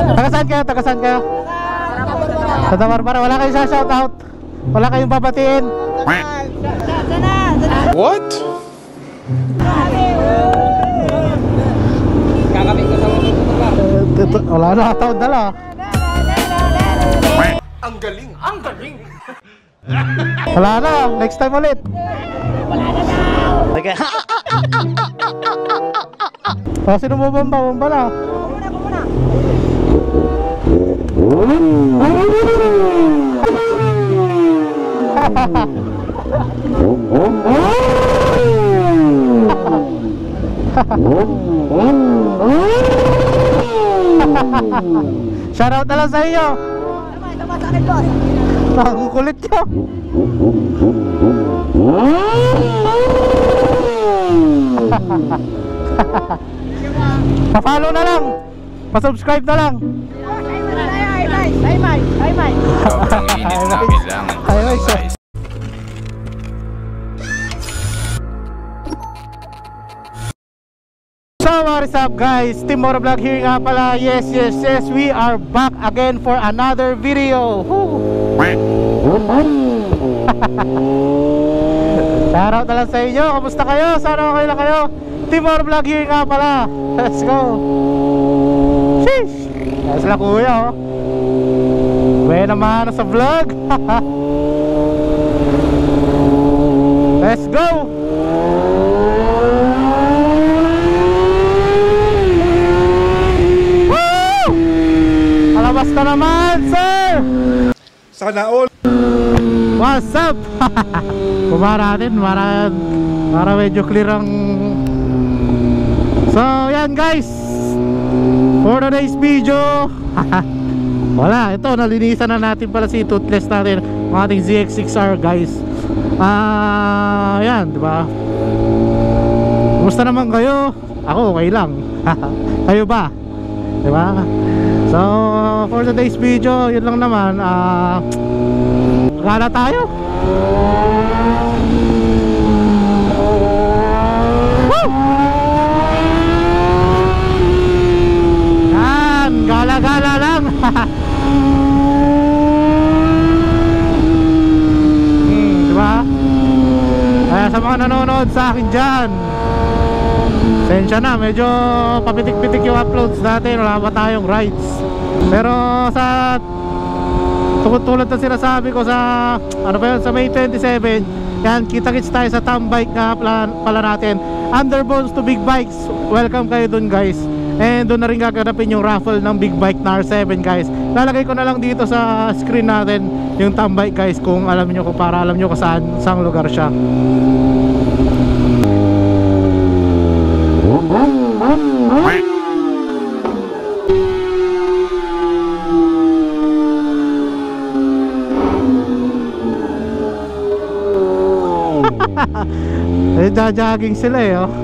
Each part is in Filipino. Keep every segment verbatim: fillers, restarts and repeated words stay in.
Taga saan kayo? Taga saan kayo? Santa Barbara. Wala kayong sa shoutout? Wala kayong babatiin? What? Kakabit ko sa mga. Wala na, taon na lang. Ang galing! Ang galing! Wala na, next time ulit. Wala na daw! Okay. Oh, sino mo bomba? Bomba na. Bumuna, bumuna! Shoutout na lang sa iyo. Tama, tama sa akin, boss! Nakukulit nyo. Pa-follow na lang. Pa-subscribe na lang. Ay, may! Ay, may! Sobrang init na kailangan ko ng ice. So what is up guys, Team Motovlog here nga pala. Yes, yes, yes, we are back again for another video. Shoutout na lang sa inyo, kamusta kayo? Sana okay lang kayo. Team Motovlog here nga pala. Let's go. Sheesh. Kaya sila kuya oh. Buhay naman sa vlog. Let's go. Basta naman, sir! Sana all! What's up? Kumara natin, para, para medyo clear ang... So, yan guys! For today's video, wala, ito, nalinisan na natin pala si toothless natin, ang ating Z X six R guys. Ah, uh, yan, diba? Kumusta naman kayo? Ako, okay lang. Kayo ba? Diba? So, for today's video, yun lang naman, ah, uh, gala tayo. Woo! Yan, gala-gala lang. hmm, diba? Kaya sa mga nanonood sa akin dyan, sensya na, medyo papitik-pitik yung uploads natin, wala pa tayong rides. Pero sa tulad na sinasabi ko sa ano ba yun, sa May twenty-seven, yan, kita-kits tayo sa Tambike nga pala, pala natin, Underbones to Big Bikes. Welcome kayo dun guys. And doon na rin gaganapin yung raffle ng Big Bike na R seven guys. Lalagay ko na lang dito sa screen natin yung Tambike guys, kung alam nyo, kung para alam nyo kung saan, saan lugar siya. Eh, jogging sila eh oh.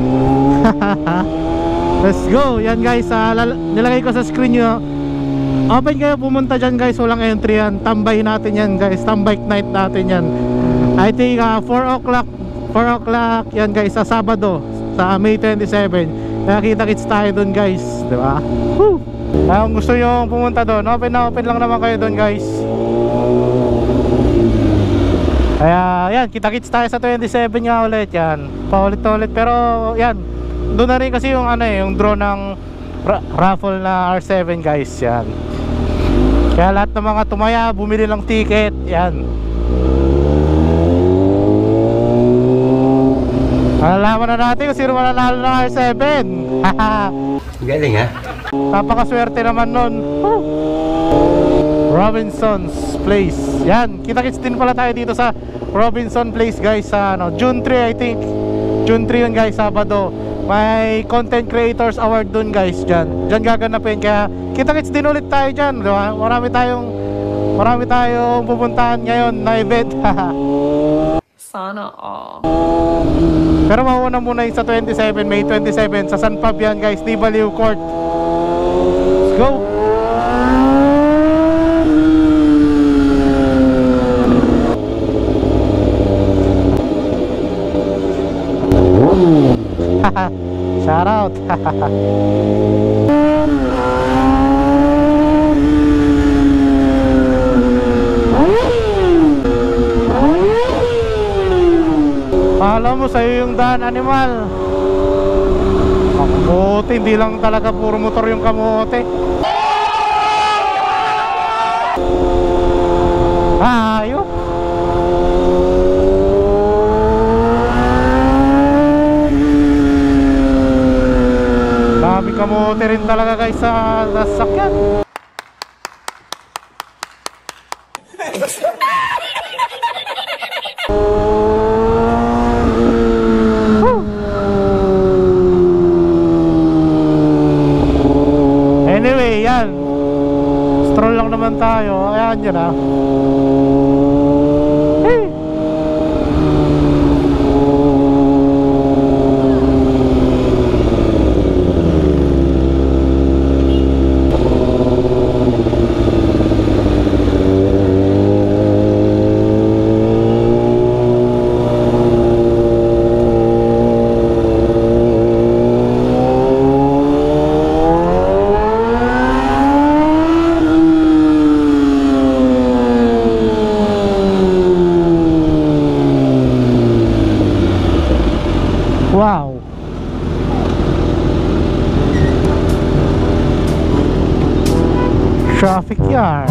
Let's go. Yan guys, uh, nilagay ko sa screen nyo. Open kayo, pumunta dyan guys, walang entry yan. Tambay natin yan guys, Tambike night natin yan. I think uh, four o'clock yan guys, sa Sabado, sa May twenty-seven. Kaya kita-kits tayo dun guys, diba? Woo! Kaya kung gusto nyo pumunta dun, open na open lang naman kayo dun guys. Kaya yan, kita-kits tayo sa twenty-seven nga ulit yan. Paulit-ulit, pero yan, doon na rin kasi yung ano eh, yung draw ng ra raffle na R seven guys, yan. Kaya lahat ng mga tumaya, bumili ng ticket, yan. Malalaman na natin kung sino mananalo ng R seven. Galing ha? Napakaswerte naman nun. Robinson's Place. Yan, kita-kits din pala tayo dito sa Robinson Place guys, sa ano, June three I think. June three yun guys, Sabado. May Content Creators Award dun guys, dyan. Dyan gaganapin, kaya kita-kits din ulit tayo dyan, diba? Marami tayong Marami tayong pupuntahan ngayon na event. Sana all. Pero mauuna muna yung sa twenty-seven, May twenty-seven, sa San Fabian guys, Di Baliw Court. Let's go! Shout out. sa'yo yung daan, animal. Kamote, hindi lang talaga puro motor yung kamote. Ayop. Dami kamote rin talaga guys sa sasakyan. Anyway, yan. Stroll lang naman tayo. Ayan yun ah. Hey. Wow. Traffic yard.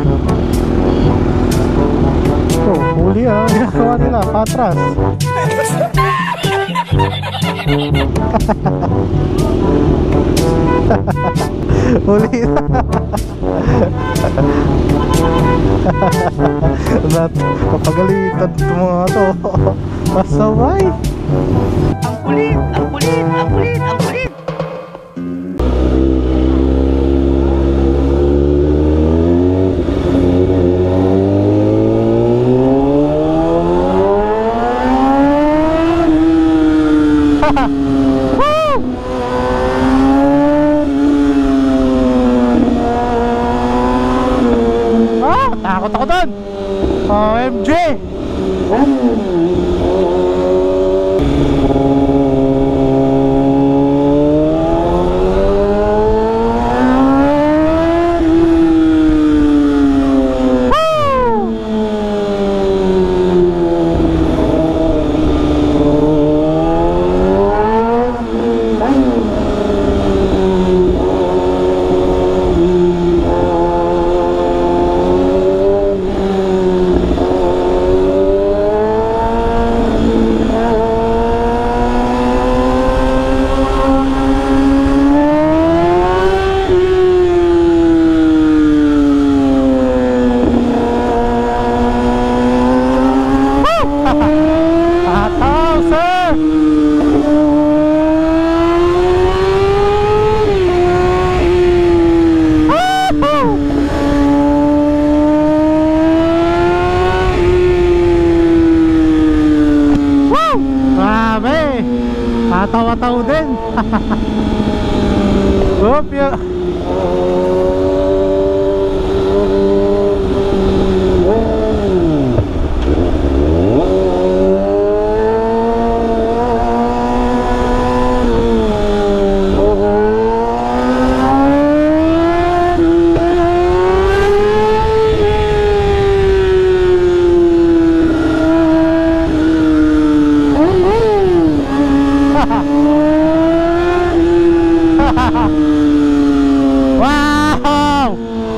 Oh, huli ah. Ginagawa nila, patras. Huli na. Nat, kapagalitan ito mga to. Pasaway. Ang kulit, ang kulit, ang kulit, ang kulit. Ah, takot ako doon. O M G. Tawa-tawa din. Oop, ya. Wow!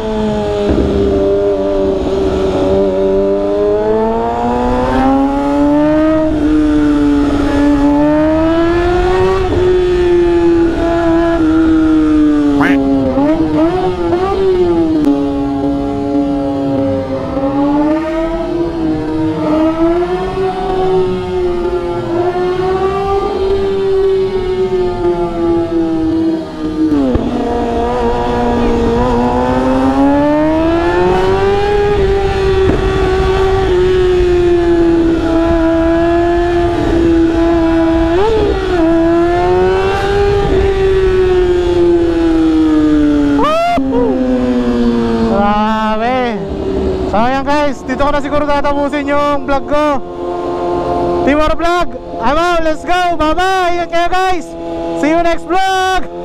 So ayan guys, dito ko na siguro tatapusin yung vlog ko. Team Oro Vlog, I'm out, let's go, bye bye. Ingat kayo guys, see you next vlog.